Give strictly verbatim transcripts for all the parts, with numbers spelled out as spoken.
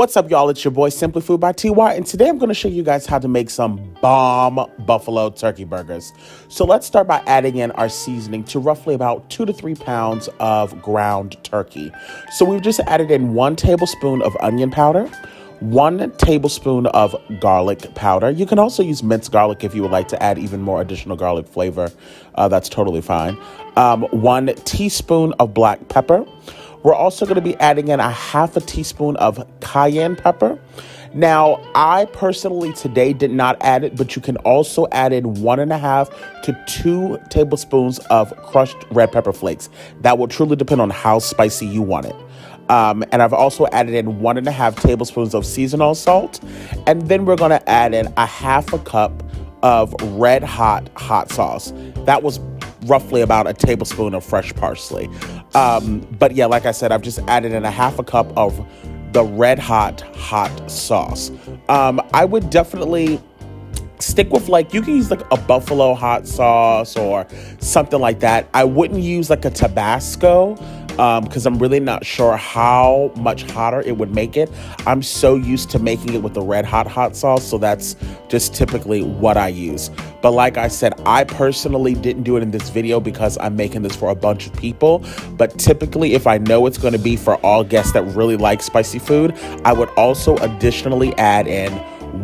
What's up, y'all? It's your boy Simply Food by T Y, and today I'm going to show you guys how to make some bomb buffalo turkey burgers. So let's start by adding in our seasoning to roughly about two to three pounds of ground turkey. So we've just added in one tablespoon of onion powder, one tablespoon of garlic powder. You can also use minced garlic if you would like to add even more additional garlic flavor. Uh, that's totally fine. Um, one teaspoon of black pepper. We're also going to be adding in a half a teaspoon of cayenne pepper. Now, I personally today did not add it, but you can also add in one and a half to two tablespoons of crushed red pepper flakes. That will truly depend on how spicy you want it. Um, and I've also added in one and a half tablespoons of seasonal salt. And then we're going to add in a half a cup of red hot hot sauce. That was roughly about a tablespoon of fresh parsley. Um, but yeah, like I said, I've just added in a half a cup of the red hot hot sauce. Um, I would definitely stick with, like, you can use like a buffalo hot sauce or something like that. I wouldn't use like a Tabasco um, because I'm really not sure how much hotter it would make it. I'm so used to making it with the red hot hot sauce, so that's just typically what I use. But like I said, I personally didn't do it in this video because I'm making this for a bunch of people. But typically, if I know it's going to be for all guests that really like spicy food, I would also additionally add in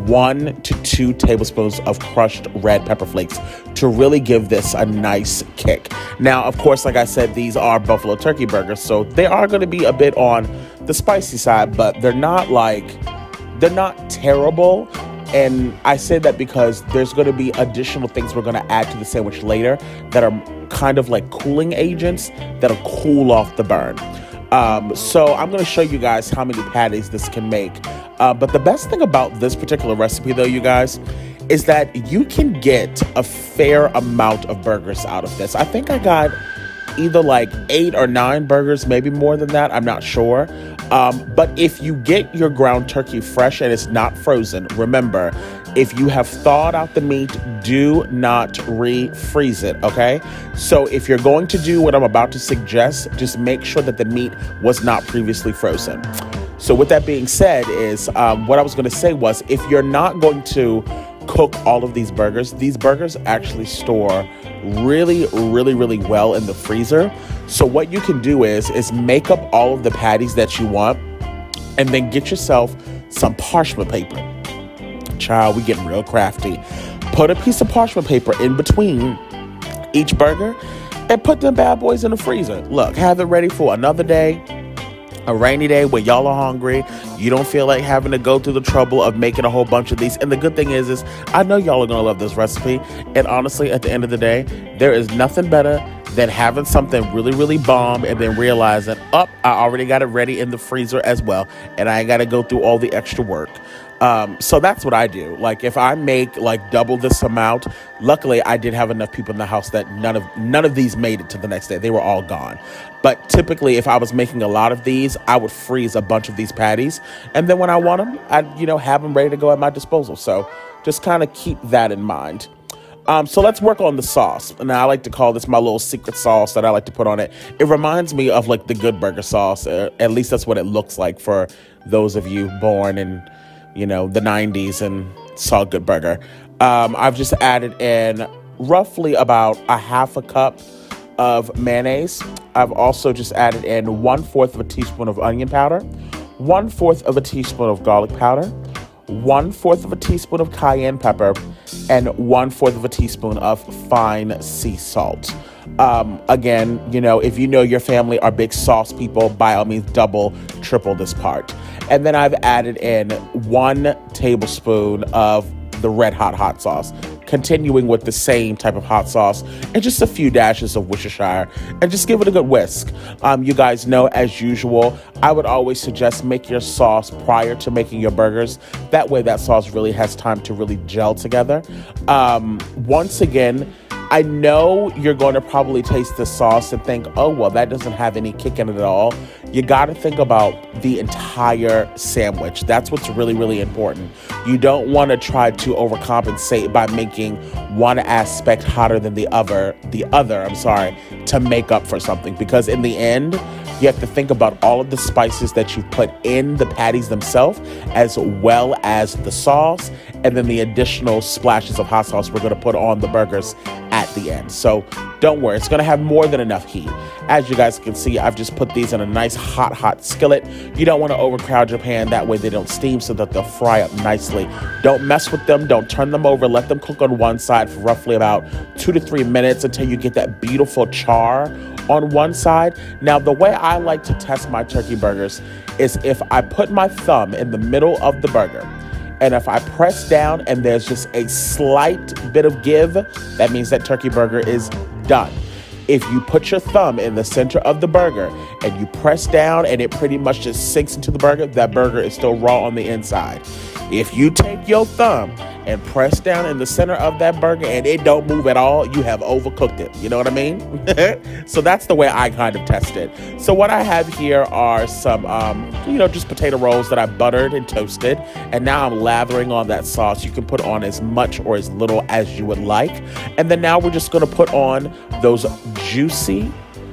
one to two tablespoons of crushed red pepper flakes to really give this a nice kick. Now, of course, like I said, these are buffalo turkey burgers, so they are going to be a bit on the spicy side, but they're not like, they're not terrible. And I say that because there's going to be additional things we're going to add to the sandwich later that are kind of like cooling agents that'll cool off the burn. Um, so I'm going to show you guys how many patties this can make. Uh, but the best thing about this particular recipe, though, you guys, is that you can get a fair amount of burgers out of this. I think I got either like eight or nine burgers, maybe more than that. I'm not sure. Um, but if you get your ground turkey fresh and it's not frozen, remember, if you have thawed out the meat, do not refreeze it, okay? So if you're going to do what I'm about to suggest, just make sure that the meat was not previously frozen. So with that being said is, um, what I was going to say was, if you're not going to cook all of these burgers, these burgers actually store really, really, really well in the freezer. So what you can do is, is make up all of the patties that you want and then get yourself some parchment paper. Child, we getting real crafty. Put a piece of parchment paper in between each burger and put them bad boys in the freezer. Look, have it ready for another day, a rainy day when y'all are hungry. You don't feel like having to go through the trouble of making a whole bunch of these. And the good thing is, is I know y'all are going to love this recipe. And honestly, at the end of the day, there is nothing better than having something really, really bomb and then realizing, oh, I already got it ready in the freezer as well, and I ain't got to go through all the extra work. Um, so that's what I do. Like, if I make like double this amount, luckily I did have enough people in the house that none of none of these made it to the next day. They were all gone. But typically, if I was making a lot of these, I would freeze a bunch of these patties, and then when I want them, I'd, you know, have them ready to go at my disposal. So just kind of keep that in mind. Um, so let's work on the sauce. And I like to call this my little secret sauce that I like to put on it. It reminds me of like the Good Burger sauce. Uh, at least that's what it looks like for those of you born in, you know, the nineties and saw Good Burger. Um, I've just added in roughly about a half a cup of mayonnaise. I've also just added in one fourth of a teaspoon of onion powder, one fourth of a teaspoon of garlic powder, one fourth of a teaspoon of cayenne pepper, and one fourth of a teaspoon of fine sea salt. Um, again, you know, if you know your family are big sauce people, by all means, double, triple this part. And then I've added in one tablespoon of the red hot hot sauce, continuing with the same type of hot sauce, and just a few dashes of Worcestershire, and just give it a good whisk. Um, you guys know, as usual, I would always suggest make your sauce prior to making your burgers. That way that sauce really has time to really gel together. Um, once again, I know you're going to probably taste the sauce and think, oh, well, that doesn't have any kick in it at all. you got to think about the entire sandwich. That's what's really, really important. You don't want to try to overcompensate by making one aspect hotter than the other, the other, I'm sorry, to make up for something. Because in the end, you have to think about all of the spices that you've put in the patties themselves, as well as the sauce, and then the additional splashes of hot sauce we're going to put on the burgers at the end. So don't worry, it's going to have more than enough heat. As you guys can see, I've just put these in a nice hot, hot skillet. You don't want to overcrowd your pan. That way they don't steam, so that they'll fry up nicely. Don't mess with them. Don't turn them over. Let them cook on one side for roughly about two to three minutes until you get that beautiful char on one side. Now, the way I like to test my turkey burgers is if I put my thumb in the middle of the burger, and if I press down and there's just a slight bit of give, that means that turkey burger is done. If you put your thumb in the center of the burger and you press down and it pretty much just sinks into the burger, that burger is still raw on the inside. If you take your thumb and press down in the center of that burger and it don't move at all, you have overcooked it. You know what I mean? So that's the way I kind of test it. So what I have here are some, um, you know, just potato rolls that I buttered and toasted. And now I'm lathering on that sauce. You can put on as much or as little as you would like. And then now we're just going to put on those juicy,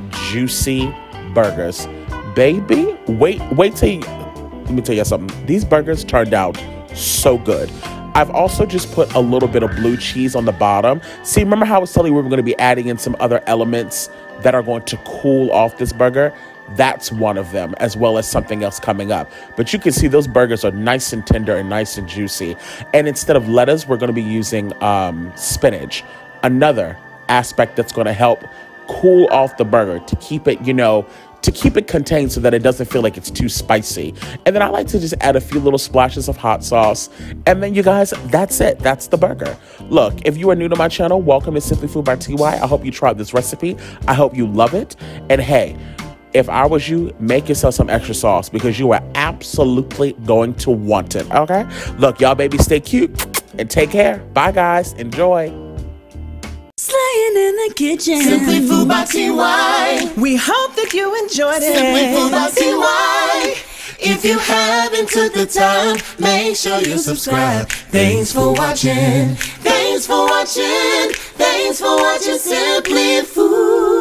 juicy burgers. Baby, wait, wait till you, let me tell you something. These burgers turned out so good. I've also just put a little bit of blue cheese on the bottom. See, remember how I was telling you we were going to be adding in some other elements that are going to cool off this burger? That's one of them, as well as something else coming up. But you can see those burgers are nice and tender and nice and juicy. And instead of lettuce, we're going to be using um, spinach. Another aspect that's going to help cool off the burger to keep it, you know, to keep it contained so that it doesn't feel like it's too spicy. And then I like to just add a few little splashes of hot sauce. And then you guys, that's it. That's the burger. Look, if you are new to my channel, welcome to Simply Food by T Y. I hope you tried this recipe. I hope you love it. And hey, if I was you, make yourself some extra sauce because you are absolutely going to want it, okay? Look, y'all baby, stay cute and take care. Bye, guys. Enjoy. Slaying in the kitchen. Simply Food by T Y. We hope that you enjoyed it. Simply Food by T Y. If you haven't took the time, make sure you subscribe. Thanks for watching. Thanks for watching. Thanks for watching Simply Food.